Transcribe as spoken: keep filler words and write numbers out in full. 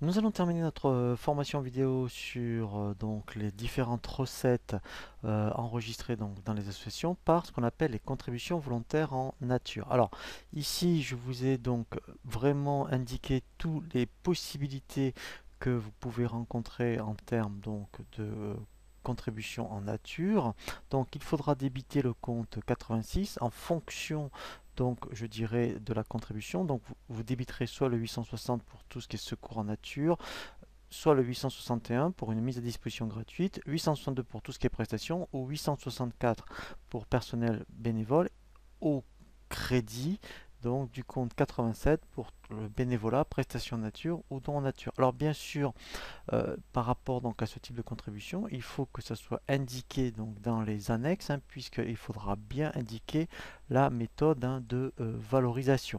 Nous allons terminer notre euh, formation vidéo sur euh, donc les différentes recettes euh, enregistrées donc dans les associations par ce qu'on appelle les contributions volontaires en nature. Alors ici, je vous ai donc vraiment indiqué toutes les possibilités que vous pouvez rencontrer en termes donc de euh, contributions en nature. Donc il faudra débiter le compte quatre-vingt-six en fonction donc je dirais de la contribution. Donc vous, vous débiterez soit le huit cent soixante pour tout ce qui est secours en nature, soit le huit cent soixante et un pour une mise à disposition gratuite, huit cent soixante-deux pour tout ce qui est prestations ou huit cent soixante-quatre pour personnel bénévole au crédit donc du compte quatre-vingt-sept pour le bénévolat, prestations nature ou don en nature. Alors bien sûr, euh, par rapport donc à ce type de contribution, il faut que ça soit indiqué donc dans les annexes, hein, puisqu'il faudra bien indiquer la méthode hein, de euh, valorisation.